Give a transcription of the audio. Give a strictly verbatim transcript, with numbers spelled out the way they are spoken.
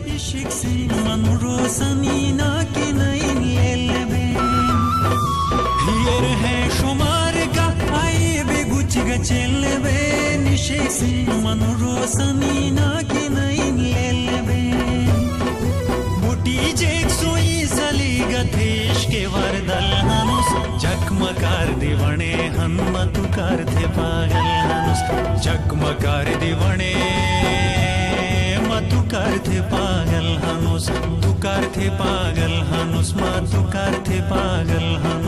इश्क से मन रोशनी ना कि नहीं ले लेबे हियर है शुमार का आए बे गुच गचेल बे निशे से मन रोशनी ना कि नहीं ले लेबे मोटी जेक सोई सली गथेश के वरदल हनुस जगमकार दिवणे हनुमतुकार थे पागल हनुस जगमकार दिवणे मतुकार थे पागल हनुस तुकार थे पागल हनुस मतुकार थे पागल हनुस